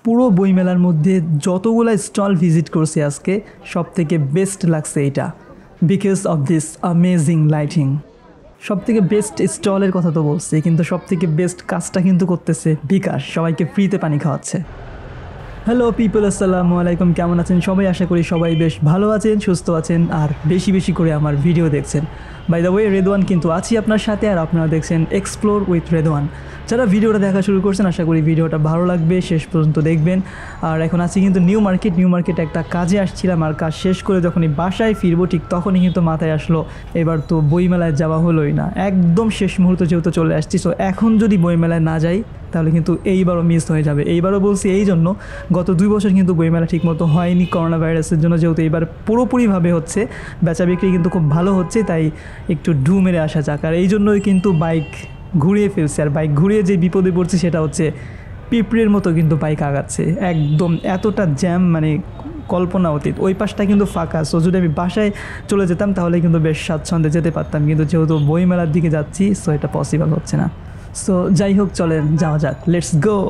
পুরো বইমেলার মধ্যে যতগুলো স্টল ভিজিট করছি আজকে সবথেকে বেস্ট লাগছে এটা, because of this amazing lighting. সবথেকে বেস্ট স্টলের কথা তো বলছি, কিন্তু সবথেকে বেস্ট কাজটা কিন্তু করতেছে বিকাশ, সবাইকে ফ্রিতে পানি খাওয়াচ্ছে। হ্যালো পিপল, আসসালামু আলাইকুম। কেমন আছেন সবাই? আশা করি সবাই বেশ ভালো আছেন, সুস্থ আছেন আর বেশি বেশি করে আমার ভিডিও দেখছেন। বাই দ্য ওয়ে, রেদওয়ান কিন্তু আছি আপনার সাথে, আর আপনারা দেখছেন এক্সপ্লোর উইথ রেদওয়ান। যারা ভিডিওটা দেখা শুরু করছেন আশা করি ভিডিওটা ভালো লাগবে, শেষ পর্যন্ত দেখবেন। আর এখন আছি কিন্তু নিউ মার্কেট একটা কাজে আসছিলাম, আর কাজ শেষ করে যখনই বাসায় ফিরবো ঠিক তখনই কিন্তু মাথায় আসলো এবার তো বইমেলায় যাওয়া হলোই না, একদম শেষ মুহূর্তে যেহেতু চলে আসছি। সো এখন যদি বইমেলায় না যাই তাহলে কিন্তু এইবারও মিস হয়ে যাবে। এইবারও বলছি এই জন্য, গত 2 বছর কিন্তু বইমেলা ঠিকমতো হয়নি করোনা ভাইরাসের জন্য, যেহেতু এইবার পুরোপুরিভাবে হচ্ছে, বেচা বিক্রি কিন্তু খুব ভালো হচ্ছে, তাই একটু ঢু মেরে আসা যাক। আর এই জন্যই কিন্তু বাইক ঘুরিয়ে ফেলছে, আর বাইক ঘুরিয়ে যে বিপদে পড়ছে সেটা হচ্ছে পিঁপড়ের মতো কিন্তু বাইক আগাচ্ছে একদম, এতটা জ্যাম মানে কল্পনা অতীত। ওই পাশটা কিন্তু ফাঁকা, সো যদি আমি বাসায় চলে যেতাম তাহলে কিন্তু বেশ স্বাচ্ছন্দ্যে যেতে পারতাম, কিন্তু যেহেতু বইমেলার দিকে যাচ্ছি সো এটা পসিবল হচ্ছে না। সো যাই হোক, চলেন যাওয়া যাক, লেটস গো।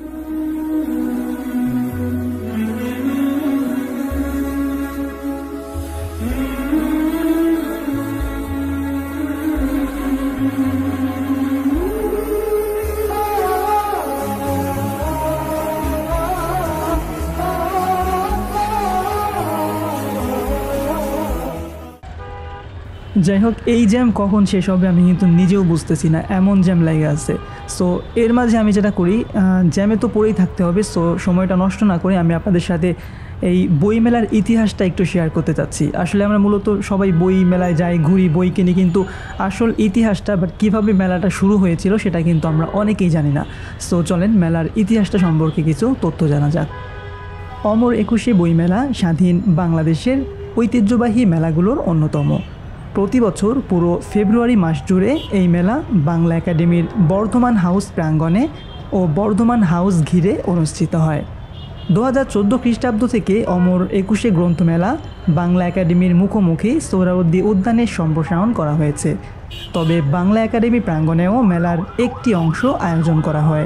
যাই হোক, এই জ্যাম কখন শেষ হবে আমি কিন্তু নিজেও বুঝতেছি না, এমন জ্যাম লেগে আছে। সো এর মাঝে আমি যেটা করি, জ্যামে তো পড়েই থাকতে হবে, সো সময়টা নষ্ট না করে আমি আপনাদের সাথে এই বইমেলার ইতিহাসটা একটু শেয়ার করতে চাচ্ছি। আসলে আমরা মূলত সবাই বই মেলায় যাই, ঘুরি, বই কিনি, কিন্তু আসল ইতিহাসটা বা কীভাবে মেলাটা শুরু হয়েছিল সেটা কিন্তু আমরা অনেকেই জানি না। সো চলেন মেলার ইতিহাসটা সম্পর্কে কিছু তথ্য জানা যাক। অমর 21শে বইমেলা স্বাধীন বাংলাদেশের ঐতিহ্যবাহী মেলাগুলোর অন্যতম। প্রতি বছর পুরো ফেব্রুয়ারি মাস জুড়ে এই মেলা বাংলা একাডেমির বর্ধমান হাউস প্রাঙ্গণে ও বর্ধমান হাউস ঘিরে অনুষ্ঠিত হয়। 2014 খ্রিস্টাব্দ থেকে অমর 21শে গ্রন্থমেলা বাংলা একাডেমির মুখোমুখি সোহরাওয়ার্দী উদ্যানে সম্প্রসারণ করা হয়েছে, তবে বাংলা একাডেমি প্রাঙ্গণেও মেলার একটি অংশ আয়োজন করা হয়।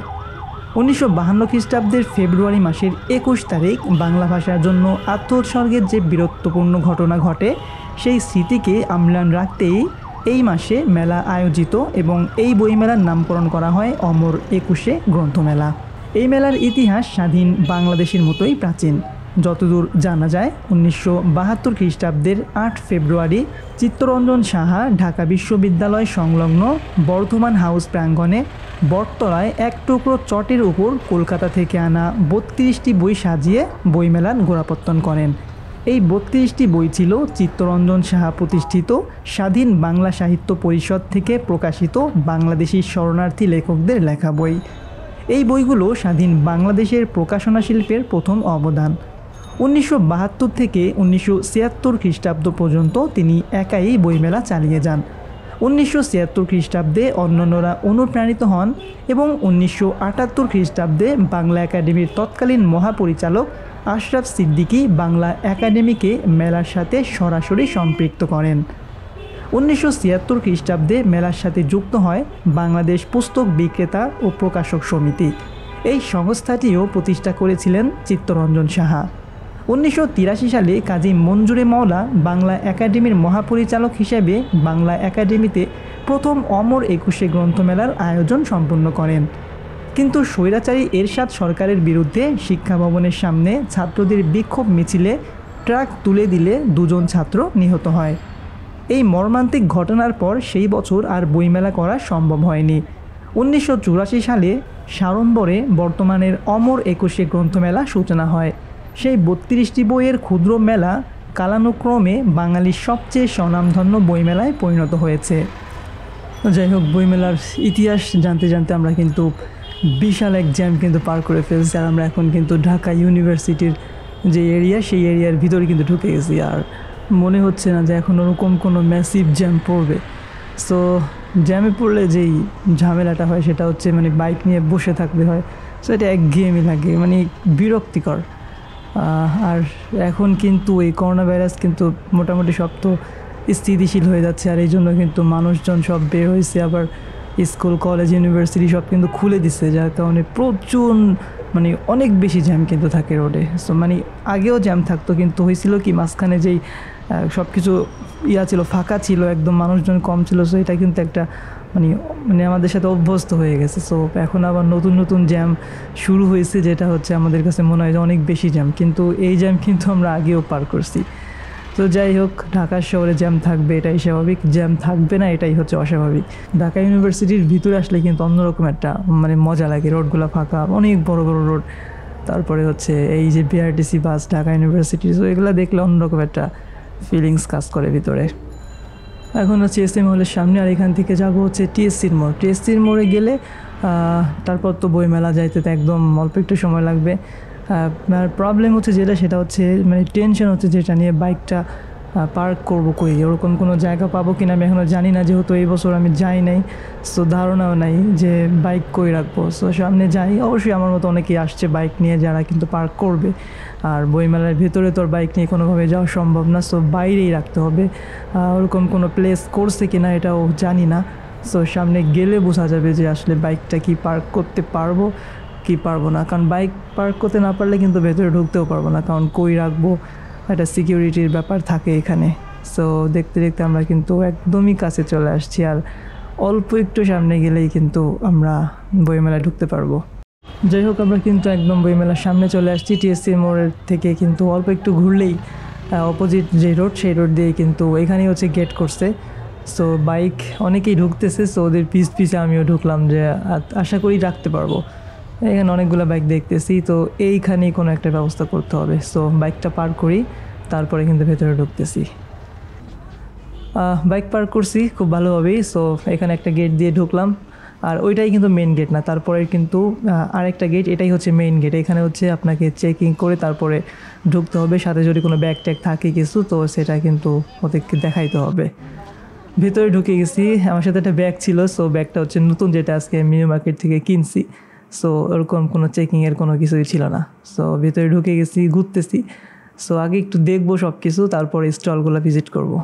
1952 খ্রিস্টাব্দের ফেব্রুয়ারি মাসের 21 তারিখ বাংলা ভাষার জন্য আত্মোৎসর্গের যে বীরত্বপূর্ণ ঘটনা ঘটে সেই স্মৃতিকে আমলান রাখতেই এই মাসে মেলা আয়োজিত এবং এই বইমেলার নামকরণ করা হয় অমর 21শে গ্রন্থমেলা। এই মেলার ইতিহাস স্বাধীন বাংলাদেশের মতোই প্রাচীন। যতদূর জানা যায় 1972 খ্রিস্টাব্দের 8 ফেব্রুয়ারি চিত্তরঞ্জন সাহা ঢাকা বিশ্ববিদ্যালয় সংলগ্ন বর্ধমান হাউস প্রাঙ্গণে বটতলায় এক টুকরো চটের উপর কলকাতা থেকে আনা 32টি বই সাজিয়ে বইমেলার গোড়াপত্তন করেন। এই 32টি বই ছিল চিত্তরঞ্জন সাহা প্রতিষ্ঠিত স্বাধীন বাংলা সাহিত্য পরিষদ থেকে প্রকাশিত বাংলাদেশি শরণার্থী লেখকদের লেখা বই। এই বইগুলো স্বাধীন বাংলাদেশের প্রকাশনা শিল্পের প্রথম অবদান। 1972 থেকে 1976 খ্রিস্টাব্দ পর্যন্ত তিনি একাই বইমেলা চালিয়ে যান। 1976 খ্রিস্টাব্দে অন্যান্যরা অনুপ্রাণিত হন এবং 1978 খ্রিস্টাব্দে বাংলা একাডেমির তৎকালীন মহাপরিচালক আশরাফ সিদ্দিকী বাংলা একাডেমিকে মেলার সাথে সরাসরি সম্পৃক্ত করেন। 1976 খ্রিস্টাব্দে মেলার সাথে যুক্ত হয় বাংলাদেশ পুস্তক বিক্রেতা ও প্রকাশক সমিতি। এই সংস্থাটিও প্রতিষ্ঠা করেছিলেন চিত্তরঞ্জন সাহা। 1983 সালে কাজী মঞ্জুরে মাওলা বাংলা একাডেমির মহাপরিচালক হিসেবে বাংলা একাডেমিতে প্রথম অমর 21শে গ্রন্থমেলার আয়োজন সম্পন্ন করেন। কিন্তু স্বৈরাচারী এরশাদ সরকারের বিরুদ্ধে শিক্ষা ভবনের সামনে ছাত্রদের বিক্ষোভ মিছিলে ট্রাক তুলে দিলে 2 জন ছাত্র নিহত হয়। এই মর্মান্তিক ঘটনার পর সেই বছর আর বইমেলা করা সম্ভব হয়নি। 1984 সালে সাড়ম্বরে বর্তমানের অমর 21শে গ্রন্থমেলা সূচনা হয়। সেই 32টি বইয়ের ক্ষুদ্র মেলা কালানুক্রমে বাঙালির সবচেয়ে স্বনামধন্য বইমেলায় পরিণত হয়েছে। যাই হোক, বইমেলার ইতিহাস জানতে জানতে আমরা কিন্তু বিশাল এক জ্যাম কিন্তু পার করে ফেলছি, আর আমরা এখন কিন্তু ঢাকা ইউনিভার্সিটির যে এরিয়া সেই এরিয়ার ভিতরে কিন্তু ঢুকে গেছি, আর মনে হচ্ছে না যে এখন ওরকম কোনো ম্যাসিভ জ্যাম পড়বে। সো জ্যামে পড়লে যেই ঝামেলাটা হয় সেটা হচ্ছে মানে বাইক নিয়ে বসে থাকতে হয়, সো এটা একঘেয়েমি লাগে, মানে বিরক্তিকর। আর এখন কিন্তু এই করোনা ভাইরাস কিন্তু মোটামুটি সব তো স্থিতিশীল হয়ে যাচ্ছে, আর এই জন্য কিন্তু মানুষজন সব বের হয়েছে, আবার স্কুল কলেজ ইউনিভার্সিটি সব কিন্তু খুলে দিচ্ছে, যার কারণে প্রচুর মানে অনেক বেশি জ্যাম কিন্তু থাকে রোডে। সো মানে আগেও জ্যাম থাকতো, কিন্তু হয়েছিল কি মাঝখানে যেই সব কিছু ছিল, ফাঁকা ছিল, একদম মানুষজন কম ছিল। সো এটা কিন্তু একটা মানে মানে আমাদের সাথে অভ্যস্ত হয়ে গেছে। সো এখন আবার নতুন নতুন জ্যাম শুরু হয়েছে, যেটা হচ্ছে আমাদের কাছে মনে হয় যে অনেক বেশি জ্যাম, কিন্তু এই জ্যাম কিন্তু আমরা আগেও পার করছি। তো যাই হোক, ঢাকা শহরে জ্যাম থাকবে এটাই স্বাভাবিক, জ্যাম থাকবে না এটাই হচ্ছে অস্বাভাবিক। ঢাকা ইউনিভার্সিটির ভিতরে আসলে কিন্তু অন্যরকম একটা মানে মজা লাগে, রোডগুলো ফাঁকা, অনেক বড় বড় রোড। তারপরে হচ্ছে এই যে বিআরটিসি বাস, ঢাকা ইউনিভার্সিটি, তো এগুলো দেখলে অন্যরকম একটা ফিলিংস কাজ করে ভিতরে। এখন হচ্ছে এসএম হলের সামনে, আর এখান থেকে যাবো হচ্ছে টিএসসির মোড়। টিএসসির মোড়ে গেলে তারপর তো বইমেলা যাইতে তো একদম অল্প একটু সময় লাগবে। আর প্রবলেম হচ্ছে যেটা, সেটা হচ্ছে মানে টেনশন হচ্ছে যেটা নিয়ে, বাইকটা পার্ক করবো কই, ওরকম কোনো জায়গা পাবো কিনা আমি এখনও জানি না, যেহেতু এই বছর আমি যাই নাই। সো ধারণাও নাই যে বাইক কই রাখবো। সো সামনে যাই, অবশ্যই আমার মতো অনেকেই আসছে বাইক নিয়ে, যারা কিন্তু পার্ক করবে। আর বইমেলার ভেতরে তো আর বাইক নিয়ে কোনোভাবে যাওয়া সম্ভব না, সো বাইরেই রাখতে হবে। ওরকম কোনো প্লেস করছে কিনা এটাও জানি না। সো সামনে গেলে বোঝা যাবে যে আসলে বাইকটা কি পার্ক করতে পারবো কি পারবো না। কারণ বাইক পার্ক করতে না পারলে কিন্তু ভেতরে ঢুকতেও পারবো না, কারণ কই রাখবো, একটা সিকিউরিটির ব্যাপার থাকে এখানে। সো দেখতে দেখতে আমরা কিন্তু একদমই কাছে চলে আসছি, আর অল্প একটু সামনে গেলেই কিন্তু আমরা বইমেলায় ঢুকতে পারবো। যাই হোক, আমরা কিন্তু একদম বইমেলার সামনে চলে আসছি। টিএসসি মোড়ের থেকে কিন্তু অল্প একটু ঘুরলেই অপোজিট যে রোড, সেই রোড দিয়ে কিন্তু এখানেই হচ্ছে গেট করছে। সো বাইক অনেকেই ঢুকতেছে, সো ওদের পিছে আমিও ঢুকলাম, যে আশা করি রাখতে পারবো। এখানে অনেকগুলো বাইক দেখতেছি, তো এইখানেই কোনো একটা ব্যবস্থা করতে হবে। সো বাইকটা পার্ক করি, তারপরে কিন্তু ভেতরে ঢুকতেছি। বাইক পার্ক করছি খুব ভালোভাবেই। সো এখানে একটা গেট দিয়ে ঢুকলাম, আর ওইটাই কিন্তু মেইন গেট না, তারপরে কিন্তু আরেকটা গেট, এটাই হচ্ছে মেইন গেট। এখানে হচ্ছে আপনাকে চেকিং করে তারপরে ঢুকতে হবে, সাথে যদি কোনো ব্যাগ ট্যাগ থাকে কিছু, তো সেটা কিন্তু ওদেরকে দেখাইতে হবে। ভেতরে ঢুকে গেছি, আমার সাথে একটা ব্যাগ ছিল। সো ব্যাগটা হচ্ছে নতুন, যেটা আজকে মিনি মার্কেট থেকে কিনছি। সো ওরকম কোনো চেকিংয়ের কোনো কিছুই ছিল না। সো ভেতরে ঢুকে গেছি, ঘুরতেছি। সো আগে একটু দেখবো সব কিছু, তারপরে স্টলগুলো ভিজিট করব।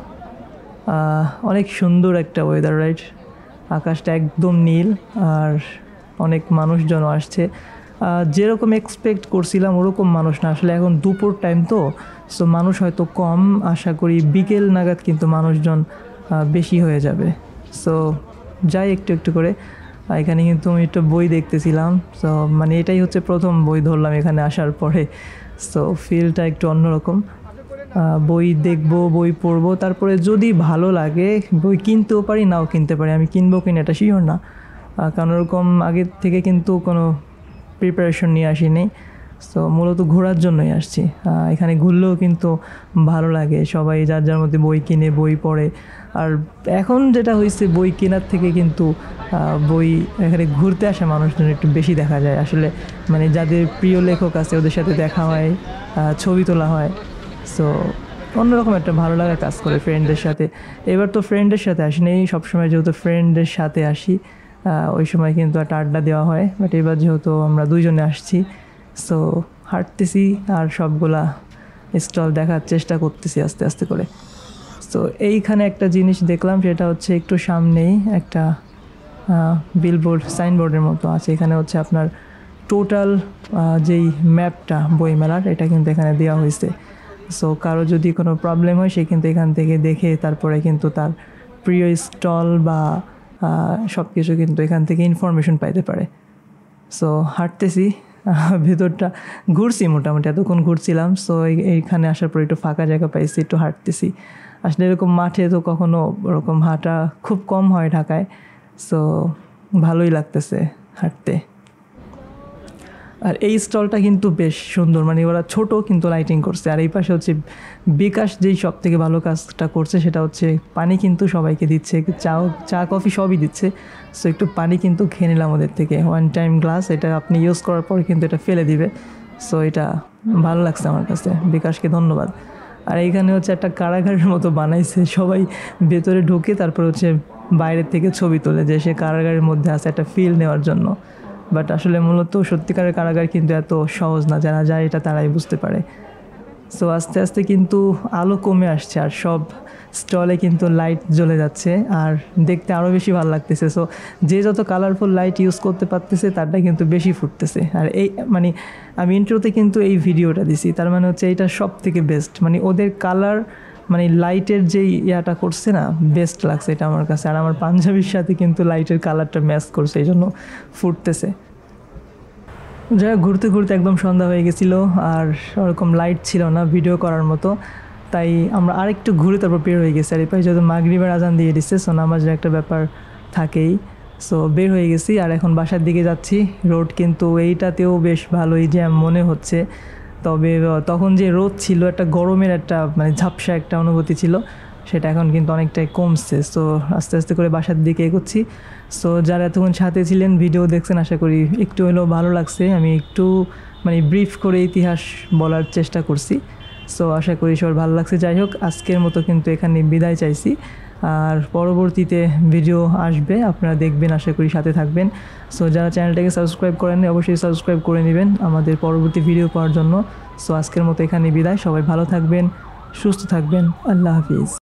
অনেক সুন্দর একটা ওয়েদার, রাইট? আকাশটা একদম নীল, আর অনেক মানুষজনও আসছে। যেরকম এক্সপেক্ট করছিলাম ওরকম মানুষ না, আসলে এখন দুপুর টাইম তো, সো মানুষ হয়তো কম। আশা করি বিকেল নাগাদ কিন্তু মানুষজন বেশি হয়ে যাবে। সো যাই একটু একটু করে। এখানে কিন্তু আমি একটা বই দেখতেছিলাম। সো মানে এটাই হচ্ছে প্রথম বই ধরলাম এখানে আসার পরে। সো ফিলটা একটু অন্যরকম। বই দেখবো, বই পড়বো, তারপরে যদি ভালো লাগে বই কিনতেও পারি, নাও কিনতে পারি। আমি কিনবো কিনা এটা শিওর না, কারণ ওরকম আগের থেকে কিন্তু কোনো প্রিপারেশন নিয়ে আসিনি। সো মূলত ঘোরার জন্যই আসছি। এখানে ঘুরলেও কিন্তু ভালো লাগে, সবাই যার যার মধ্যে বই কিনে বই পড়ে। আর এখন যেটা হয়েছে, বই কেনার থেকে কিন্তু বই এখানে ঘুরতে আসা মানুষজন একটু বেশি দেখা যায় আসলে। মানে যাদের প্রিয় লেখক আছে ওদের সাথে দেখা হয়, ছবি তোলা হয়। সো অন্যরকম একটা ভালো লাগা কাজ করে ফ্রেন্ডদের সাথে। এবার তো ফ্রেন্ডের সাথে আসিনি, সবসময় যেহেতু ফ্রেন্ডের সাথে আসি, ওই সময় কিন্তু একটা আড্ডা দেওয়া হয়। বাট এবার যেহেতু আমরা দুইজনে আসছি, সো হাঁটতেছি আর সবগুলা স্টল দেখার চেষ্টা করতেছি আস্তে আস্তে করে। সো এইখানে একটা জিনিস দেখলাম, সেটা হচ্ছে একটু সামনেই একটা বিলবোর্ড, সাইনবোর্ডের মতো আছে। এখানে হচ্ছে আপনার টোটাল যেই ম্যাপটা বইমেলার, এটা কিন্তু এখানে দেওয়া হয়েছে। সো কারো যদি কোনো প্রবলেম হয়, সে কিন্তু এখান থেকে দেখে তারপরে কিন্তু তার প্রিয় স্টল বা সব কিছু কিন্তু এখান থেকে ইনফরমেশন পাইতে পারে। সো হাঁটতেছি, ভেতরটা ঘুরছি মোটামুটি, এতক্ষণ ঘুরছিলাম। সো এইখানে আসার পর একটু ফাঁকা জায়গা পাইছি, একটু হাঁটতেছি। আসলে এরকম মাঠে তো কখনো ওরকম হাঁটা খুব কম হয় ঢাকায়। সো ভালোই লাগতেছে হাঁটতে। আর এই স্টলটা কিন্তু বেশ সুন্দর, মানে ওরা ছোট কিন্তু লাইটিং করছে। আর এই পাশে হচ্ছে বিকাশ যেই সব থেকে ভালো কাজটা করছে, সেটা হচ্ছে পানি কিন্তু সবাইকে দিচ্ছে, চা কফি সবই দিচ্ছে। সো একটু পানি কিন্তু খেয়ে নিলাম ওদের থেকে, ওয়ান টাইম গ্লাস। এটা আপনি ইউজ করার পর কিন্তু এটা ফেলে দিবে। সো এটা ভালো লাগছে আমার কাছে, বিকাশকে ধন্যবাদ। আর এইখানে হচ্ছে একটা কারাগারের মতো বানাইছে, সবাই ভেতরে ঢুকে তারপর হচ্ছে বাইরের থেকে ছবি তোলে, যে সে কারাগারের মধ্যে আছে, একটা ফিল নেওয়ার জন্য। বাট আসলে মূলত সত্যিকারের কারাগার কিন্তু এত সহজ না, যারা যায় এটা তারাই বুঝতে পারে। সো আস্তে আস্তে কিন্তু আলো কমে আসছে আর সব স্টলে কিন্তু লাইট জ্বলে যাচ্ছে আর দেখতে আরও বেশি ভালো লাগতেছে। সো যে যত কালারফুল লাইট ইউজ করতে পারতেছে তারটা কিন্তু বেশি ফুটতেছে। আর এই মানে আমি ইন্ট্রোতে কিন্তু এই ভিডিওটা দিছি, তার মানে হচ্ছে এইটা সব থেকে বেস্ট, মানে ওদের কালার মানে লাইটের যে ইয়াটা করছে না, বেস্ট লাগছে এটা আমার কাছে। আর আমার পাঞ্জাবির সাথে কিন্তু লাইটের কালারটা ম্যাচ করছে, এই জন্য ফুটতেছে। যাই হোক, ঘুরতে ঘুরতে একদম সন্ধ্যা হয়ে গেছিলো আর ওরকম লাইট ছিল না ভিডিও করার মতো, তাই আমরা আরেকটু ঘুরে তারপর বের হয়ে গেছি। আর এরপরে যেহেতু মাগরিবের আজান দিয়ে দিচ্ছে, সো নামাজের একটা ব্যাপার থাকেই। সো বের হয়ে গেছি আর এখন বাসার দিকে যাচ্ছি। রোড কিন্তু এইটাতেও বেশ ভালোই জ্যাম মনে হচ্ছে, তবে তখন যে রোদ ছিল একটা গরমের একটা মানে ঝাপসা একটা অনুভূতি ছিল, সেটা এখন কিন্তু অনেকটাই কমছে। সো আস্তে আস্তে করে বাসার দিকে এগোচ্ছি। সো যারা এতক্ষণ সাথে ছিলেন, ভিডিও দেখছেন, আশা করি একটু হলেও ভালো লাগছে। আমি একটু মানে ব্রিফ করে ইতিহাস বলার চেষ্টা করছি, সো আশা করি সবার ভালো লাগছে। যাই হোক, আজকের মতো কিন্তু এখানে বিদায় চাইছি, আর পরবর্তীতে ভিডিও আসবে, আপনারা দেখবেন, আশা করি সাথে থাকবেন। সো যারা চ্যানেলটাকে সাবস্ক্রাইব করেননি অবশ্যই সাবস্ক্রাইব করে নেবেন আমাদের পরবর্তী ভিডিও পাওয়ার জন্য। সো আজকের মতো এখানে বিদায়, সবাই ভালো থাকবেন, সুস্থ থাকবেন, আল্লাহ হাফিজ।